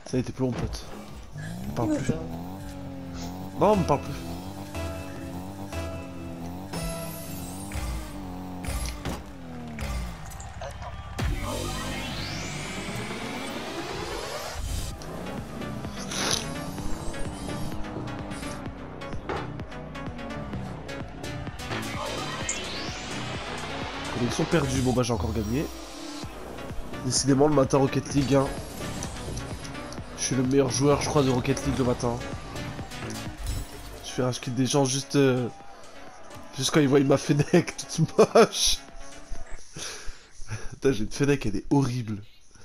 Ça y est, t'es plus mon pote. On parle plus. Non, on me parle plus. Connexion perdue. Bon bah j'ai encore gagné. Décidément le matin Rocket League, hein. Je suis le meilleur joueur je crois de Rocket League le matin. Je fais rage des gens juste quand ils voient ma Fennec toute moche. Putain j'ai une Fennec, elle est horrible.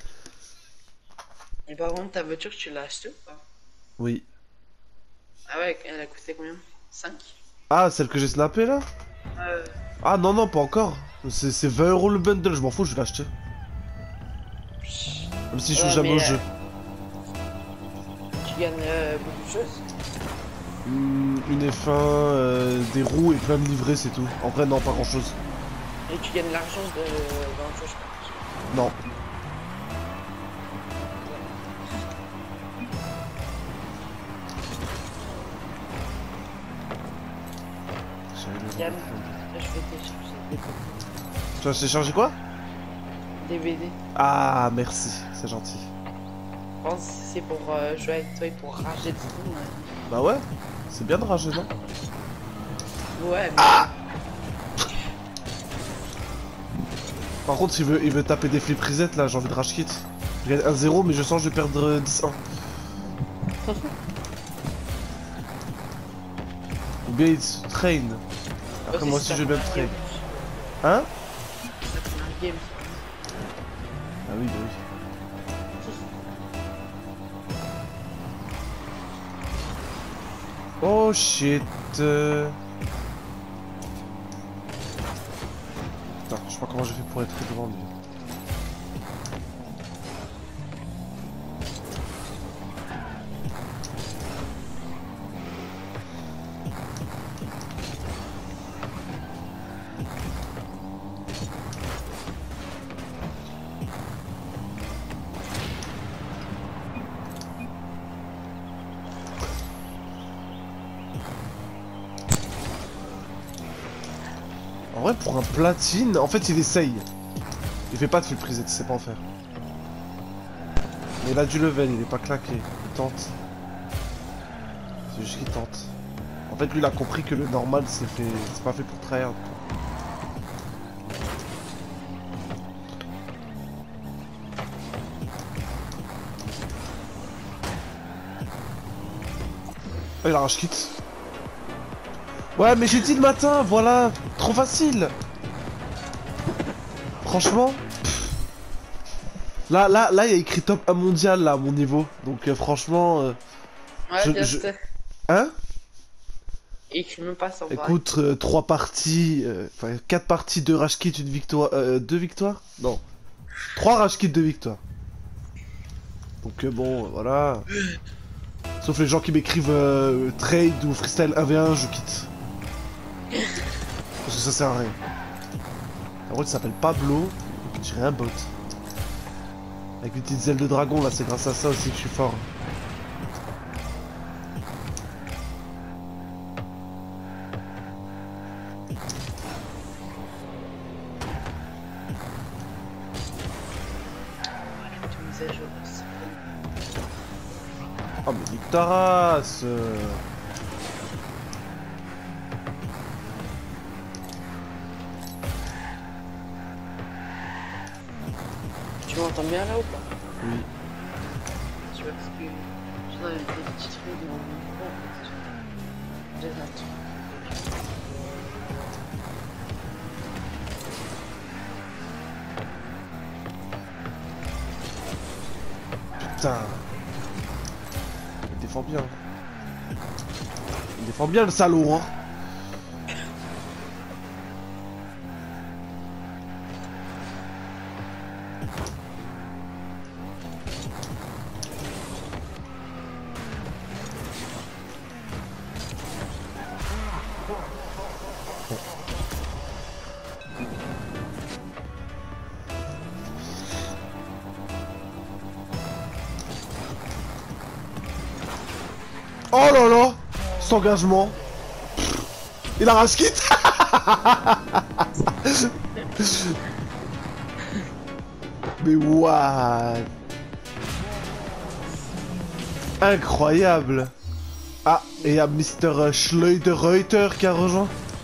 Et par contre ta voiture tu l'as achetée ou pas? Oui. Ah ouais, elle a coûté combien? 5? Ah celle que j'ai snappée là? Ah non non pas encore. C'est 20 € le bundle, je m'en fous, je vais l'acheter. Même si je joue jamais au jeu. Tu gagnes beaucoup de choses? Une F1, des roues et plein de livrets, c'est tout. En vrai, non, pas grand chose. Et tu gagnes l'argent dans le jeu, je pense. Non. Yann, je vais télécharger des DVD. Tu vas télécharger quoi? DVD. Ah, merci, c'est gentil. Je pense que c'est pour jouer avec toi et pour rager de tout. Bah ouais, c'est bien de rager, non? Ouais, mais... Ah Par contre, il veut taper des flip reset, là, j'ai envie de rage quit. Je gagne 1-0, mais je sens que je vais perdre 10-1. Ou bien il train. Après, moi aussi, je vais bien train. Hein? C'est un game. Ah oui, bah oui. Oh shit. Putain, je sais pas comment j'ai fait pour être devant lui. En vrai, pour un platine, en fait, il essaye. Il fait pas de flip reset, il sait pas en faire. Mais il a du level, il est pas claqué. Il tente. C'est juste qu'il tente. En fait, lui, il a compris que le normal, c'est pas fait pour tryhard. Oh, il a rage kit. Ouais, mais j'ai dit le matin, voilà. Trop facile. Franchement. Là, il y a écrit top 1 mondial, là, à mon niveau. Donc, franchement... Ouais, Hein? écris même pas sans parler. Écoute, 3 parties... Enfin, 4 parties, 2 rage kits, 1 victoire... 2 victoires? Non. 3 rage kits, 2 victoires. Donc, bon, voilà. Sauf les gens qui m'écrivent trade ou freestyle 1v1, je quitte. Parce que ça sert à rien. En vrai, il s'appelle Pablo, donc je dirais un bot. Avec une petite aile de dragon, là, c'est grâce à ça aussi que je suis fort. Oh, mais nique ta race. Tu m'entends bien là ou pas? Oui. Tu vois, parce que j'en avais des petits trucs dans mon micro en fait. J'ai un truc. Putain. Il défend bien. Il défend bien le salaud, hein. Oh là là, cet engagement. Il a rage quitte. Mais what? Incroyable. Ah, et il y a Mr. Schleuderreuter qui a rejoint.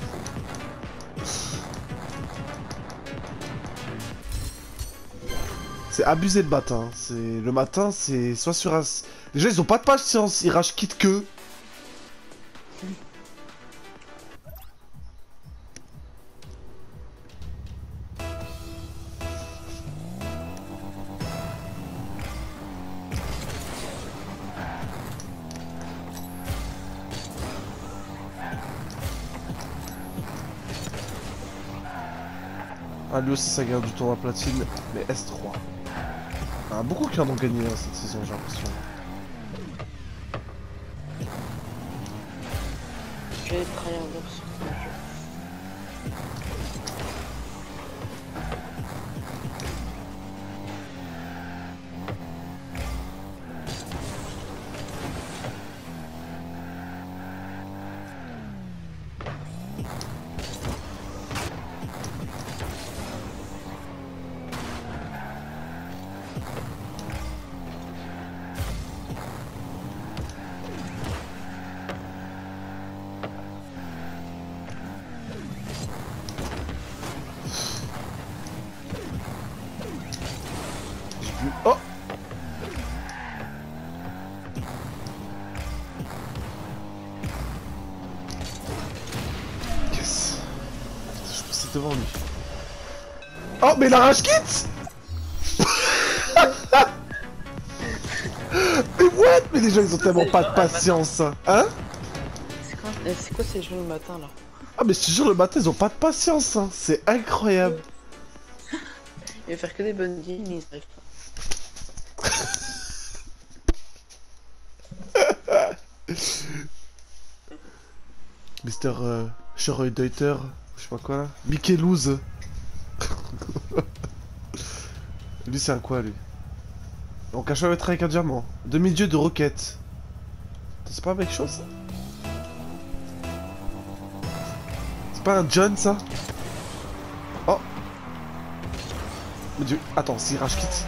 C'est abusé le matin. Le matin, c'est soit sur un... Les gens, ils ont pas de patience, ils rage quittent que. Ah, lui aussi, ça gagne du tournoi platine, mais S3. Ah, beaucoup qui en ont gagné hein, cette saison, j'ai l'impression. Je vais travailler un peu sur le jeu. Oh! Yes! Je passais devant lui. Oh, mais la rage quitte! Mais what? Mais les gens ils ont tellement pas de patience! Hein? C'est quoi ces jeux le matin là? Ah, mais je te jure, le matin ils ont pas de patience! Hein. C'est incroyable! Il va faire que des bonnes games, ils arrivent pas. Mr. Schreuder, je sais pas quoi là. Mickey Loose. Lui c'est un quoi lui? Donc un chevalier avec un diamant. Demi-dieu de roquette. C'est pas avec chose ça? C'est pas un John ça? Oh! Mon dieu, attends, c'est rage quitte.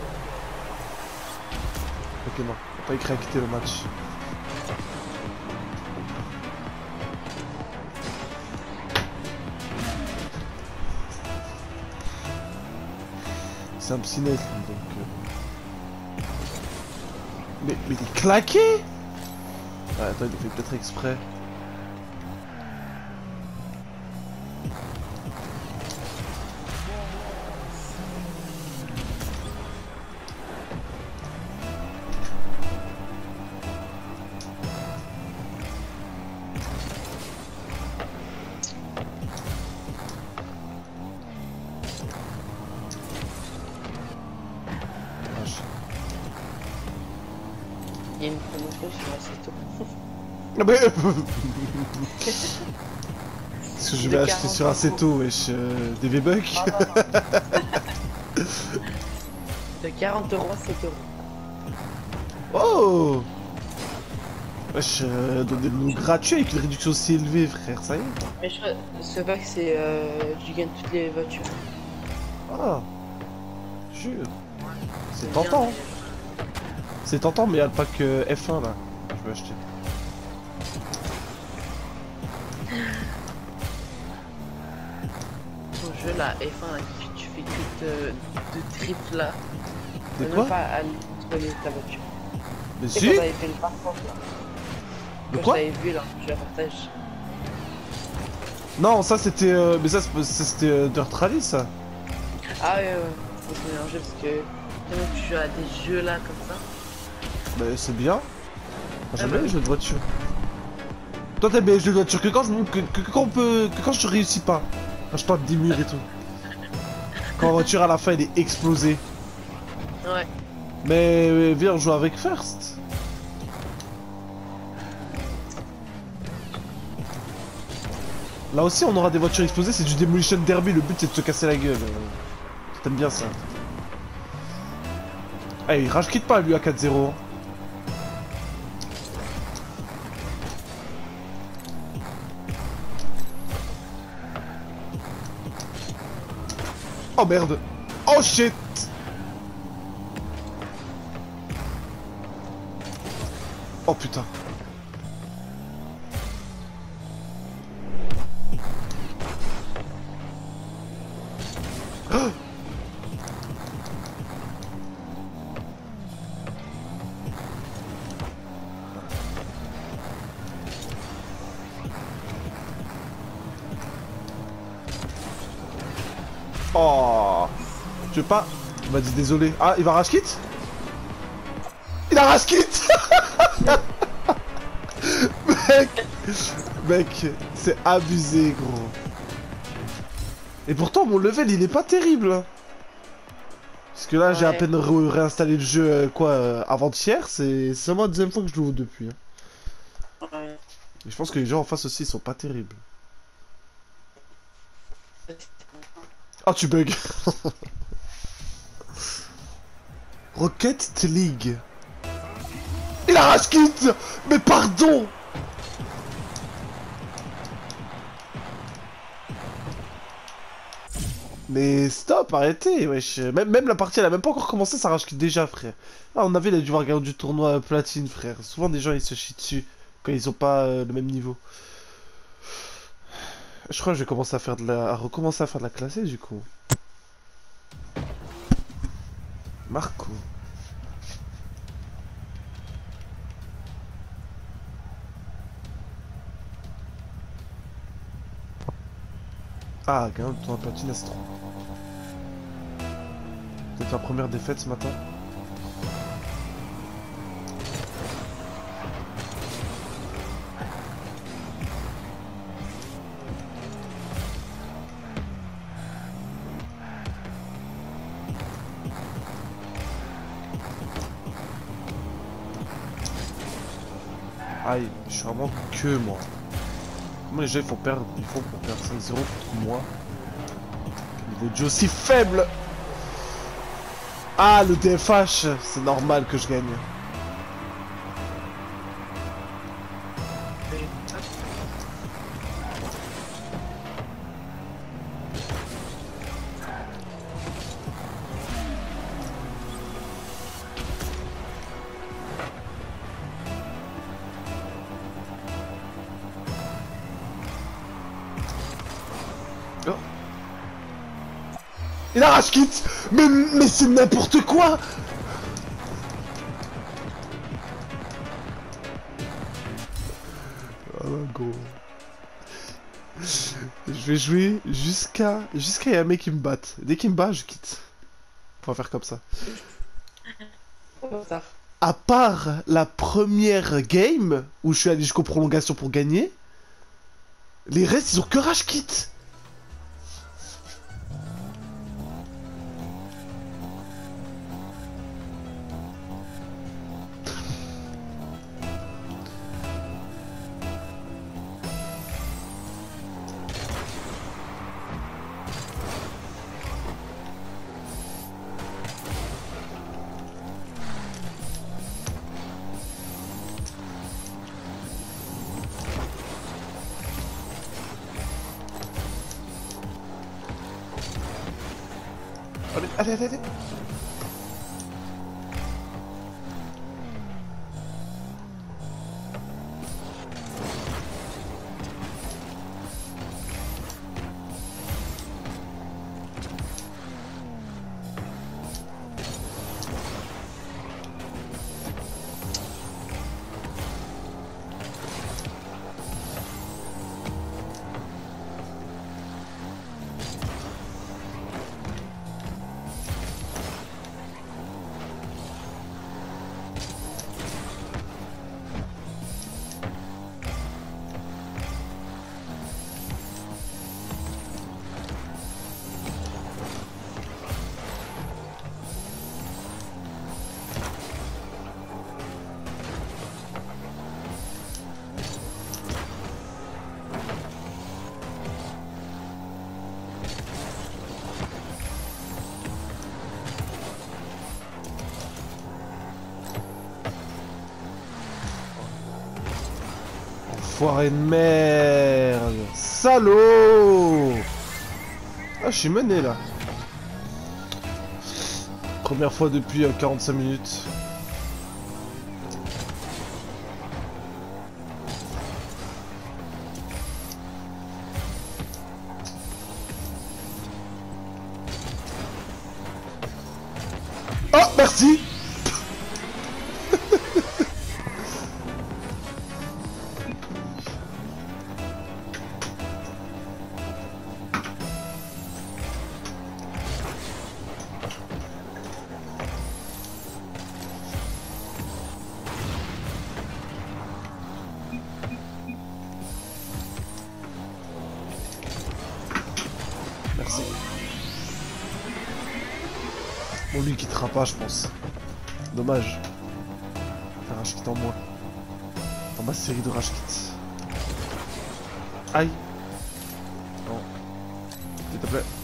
Ok non, faut pas écrit à quitter le match. C'est un petit net donc... Mais il est claqué! Ah, attends, il le fait peut-être exprès. Il y a une promotion sur Assetto. Ah bah... Parce que je vais acheter sur Assetto, wesh, des V-Bucks. De 40 euros à 7 euros. Oh! Wesh, donnez-le-nous gratuit avec une réduction aussi élevée, frère, ça y est. Mais ce pack c'est tu gagnes toutes les voitures. Ah! Jure. C'est tentant. C'est tentant, mais il y a le pack F1 là. Je vais acheter. Ton jeu là, F1 là, tu fais que de triples là. De Même quoi? pas à nettoyer ta voiture. Mais Tu sais si! quand t'avais fait le parcours là. De Quand quoi? je t'avais vu là, je la partage. Non, ça c'était... mais ça c'était Dirt Rally ça. Ah ouais, faut se mélanger parce que tellement que tu joues à des jeux là comme ça. Bah c'est bien. J'aime bah bien les oui. jeux de voiture. Toi t'aimes bien les jeux de voiture que quand je réussis pas. Quand je tape des murs et tout. Quand la voiture à la fin elle est explosée. Ouais. Mais viens on joue avec First. Là aussi on aura des voitures explosées, c'est du Demolition Derby, le but c'est de se casser la gueule. T'aimes bien ça. Ah il rage quitte pas lui à 4-0. Oh merde. Oh shit. Oh putain. Oh, oh. Tu veux pas? Il m'a dit désolé. Ah, il va rage quit? Il a rage quit. Mec, mec, c'est abusé, gros. Et pourtant, mon level, il est pas terrible. Parce que là, j'ai à peine réinstallé le jeu, avant-hier. C'est seulement la deuxième fois que je l'ouvre depuis. Ouais. Et je pense que les gens en face aussi, ils sont pas terribles. Oh, tu bugs. Rocket League. Il a rage quit. Mais pardon. Mais stop, arrêtez, wesh. Même la partie, elle a même pas encore commencé, ça rage déjà, frère. Ah, on avait, il a dû regarder du tournoi platine, frère. Souvent, des gens, ils se chient dessus quand ils ont pas le même niveau. Je crois que je vais commencer à faire à recommencer à faire de la classée, du coup. Marco. Ah, gagnant le tournoi platine Astro. Peut-être la première défaite ce matin. Aïe, je suis vraiment que moi. Comment les gens ils font perdre, pour perdre 5-0 contre moi? Le niveau de jeu aussi faible. Ah, le DFH, c'est normal que je gagne. Oh. Il a rage quit. Mais c'est n'importe quoi. Ah gros. Je vais jouer jusqu'à y a un mec qui me batte. Dès qu'il me bat, je quitte. On va faire comme ça. À part la première game où je suis allé jusqu'aux prolongations pour gagner, les restes ils ont que rage quit. Allez. Enfoiré de merde. Salaud. Ah, je suis mené là. Première fois depuis 45 minutes. Oh, merci. Merci. Bon, lui il quittera pas, je pense. Dommage. Un rage kit en moins. Dans ma série de rage kits. Aïe. Non. S'il te plaît.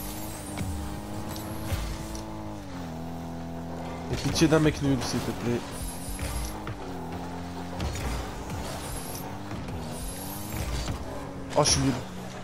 Et pitié d'un mec nul, s'il te plaît. Oh, je suis nul.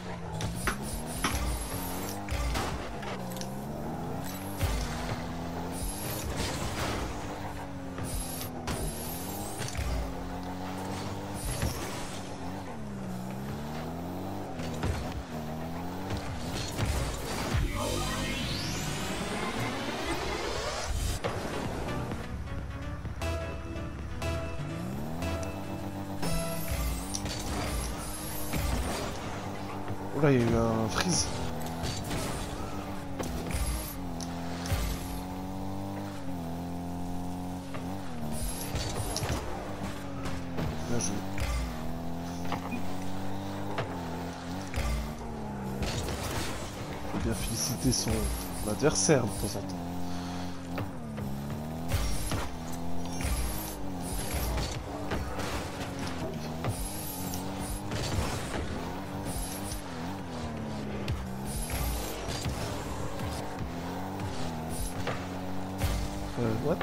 Oh là, il y a eu un freeze. Bien joué. Faut bien féliciter son adversaire de temps en temps. What?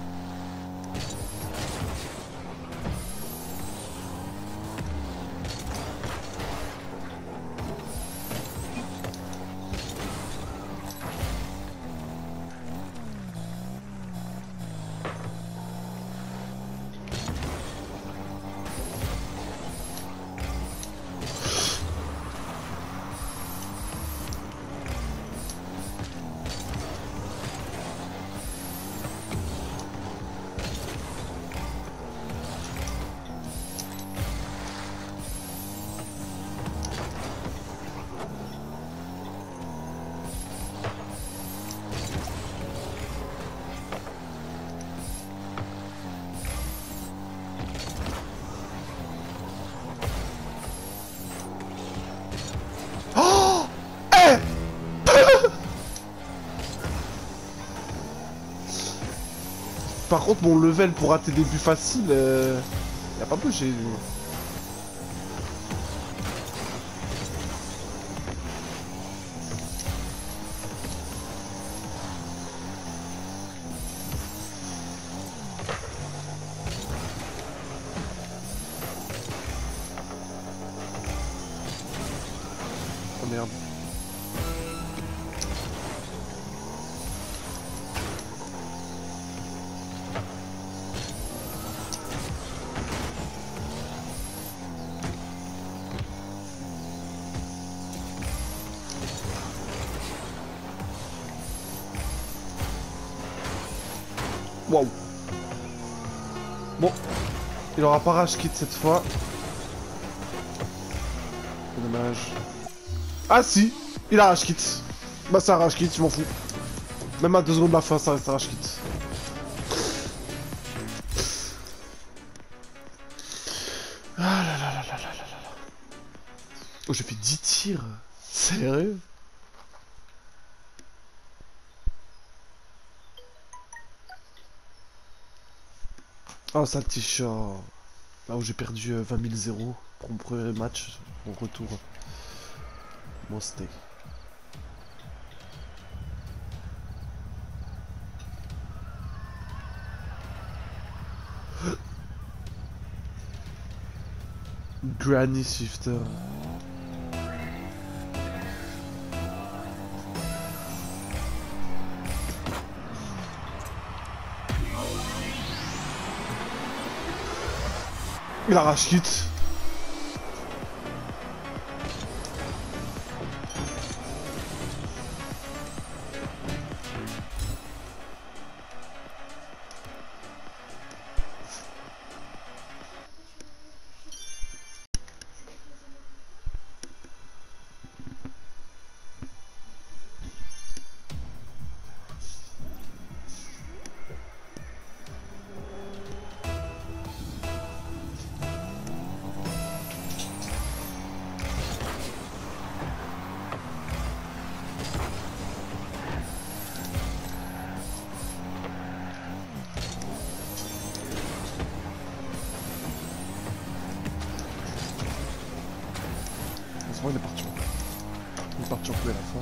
Par contre, mon level pour rater des buts faciles, y a pas bougé. Oh merde. Waouh. Bon, il aura pas rage kit cette fois. C'est dommage. Ah si, il a rage kit. Bah c'est un rage kit, je m'en fous. Même à 2 secondes de la fin, ça reste un rage kit. Ah là là là là là là là. Oh, j'ai fait 10 tirs. Sérieux? Oh, ça t-shirt. Là où j'ai perdu 20 000 pour mon premier match, mon retour. Mon steak. Granny Shifter. Il arrache kit. Il est parti. Il est parti en couler à la fin.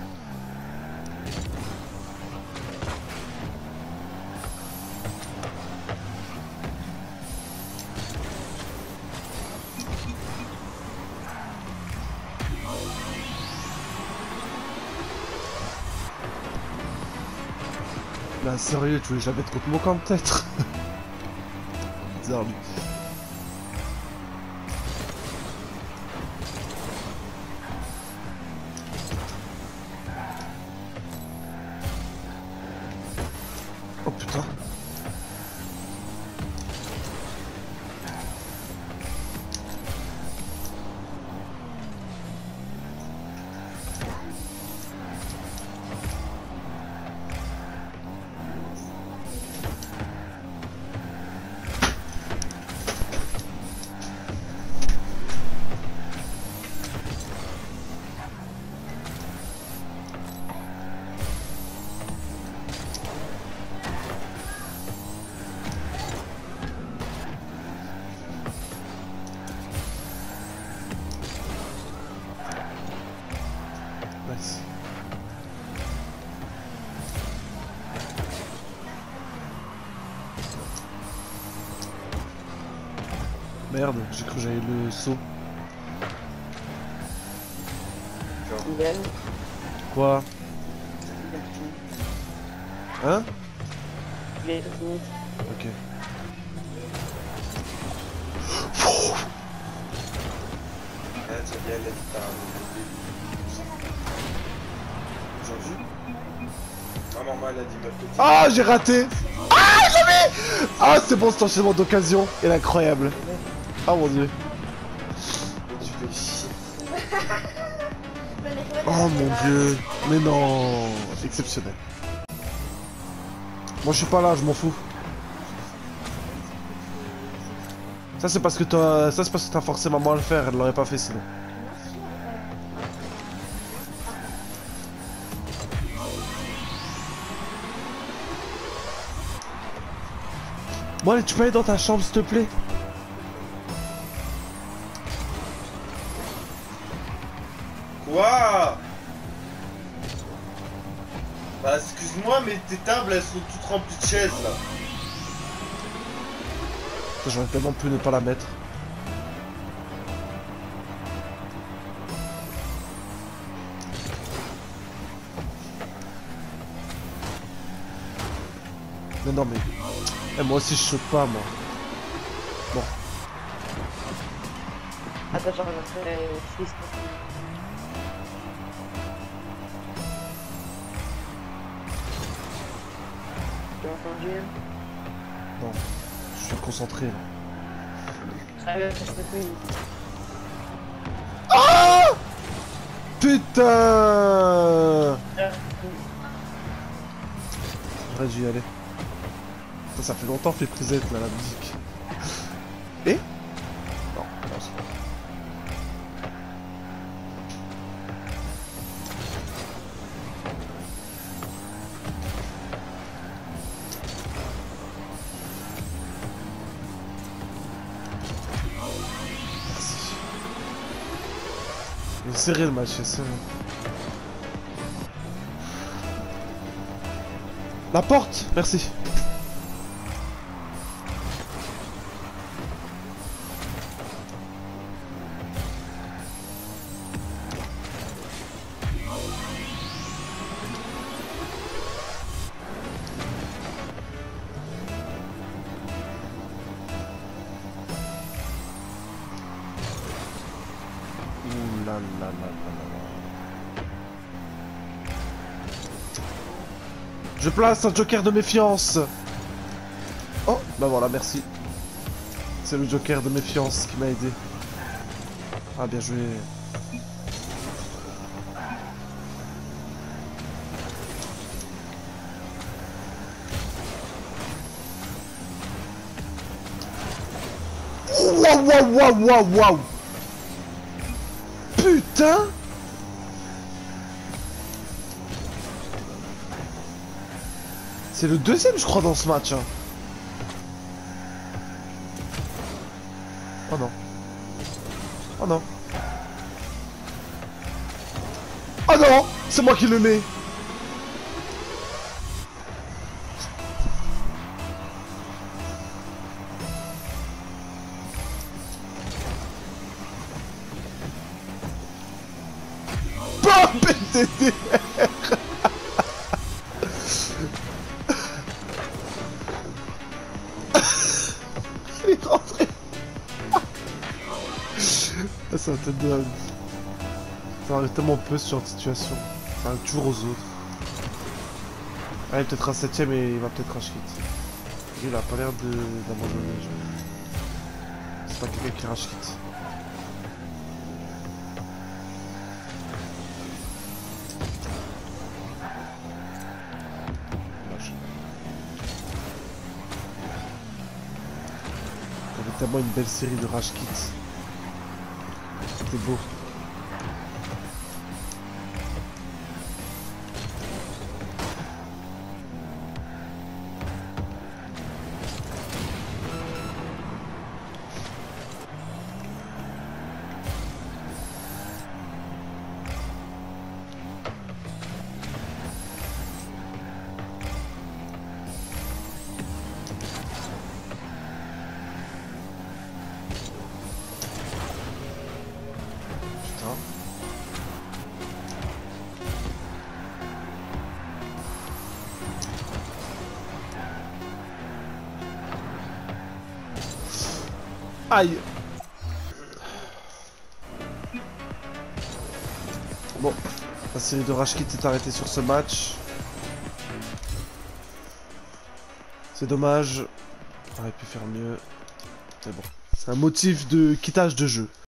Là, sérieux, tu voulais jamais être contre mon camp peut-être? Bizarre lui. Oh putain. Nice. Merde, j'ai cru que j'avais le saut. Idem. Quoi? Hein? Il est fini. Ok. Aujourd'hui ma maman elle a dit meuf petit. Ah, j'ai raté! Ah, jamais! Ah, c'est bon, cet enchaînement d'occasion. Il est incroyable. Ah mon dieu. Tu fais chier. Oh mon dieu. Mais non. Exceptionnel. Moi je suis pas là, je m'en fous. Ça c'est parce que toi, ça c'est parce que t'as forcé maman à le faire, elle l'aurait pas fait sinon. Bon allez, tu peux aller dans ta chambre s'il te plaît? Quoi? Bah excuse-moi mais tes tables elles sont toutes remplies de chaises là. J'aurais tellement pu ne pas la mettre. Mais non mais... Eh, moi aussi je saute pas moi. Bon. Attends, j'en ai fait 6. Tu as entendu? Non. Je suis concentré là. Très bien, ça se fait. Ah putain! J'aurais dû y aller. Putain, ça fait longtemps que les prisettes là, la musique. Et? Non, non, c'est pas. Merci. Il est serré le match, c'est serré. La porte! Merci. là là là là. Je place un joker de méfiance. Oh, bah voilà, merci. C'est le joker de méfiance qui m'a aidé. Ah, bien joué. Waouh, waouh, waouh, waouh, waouh. Putain. C'est le deuxième, je crois, dans ce match. Hein. Oh non. Oh non. Oh non. C'est moi qui le mets. Pas PTDR. Il est rentré. C'est un tête de homme. Ça arrive tellement peu ce genre de situation. Ça arrive toujours aux autres. Allez, peut-être un 7ème et il va peut-être rage quit. Il a pas l'air d'abandonner. C'est pas quelqu'un qui rage quit. Il y avait tellement une belle série de rage quit. C'était beau. Aïe. Bon, la série de rage quit est arrêtée sur ce match. C'est dommage. On aurait pu faire mieux. Mais bon, c'est un motif de quittage de jeu.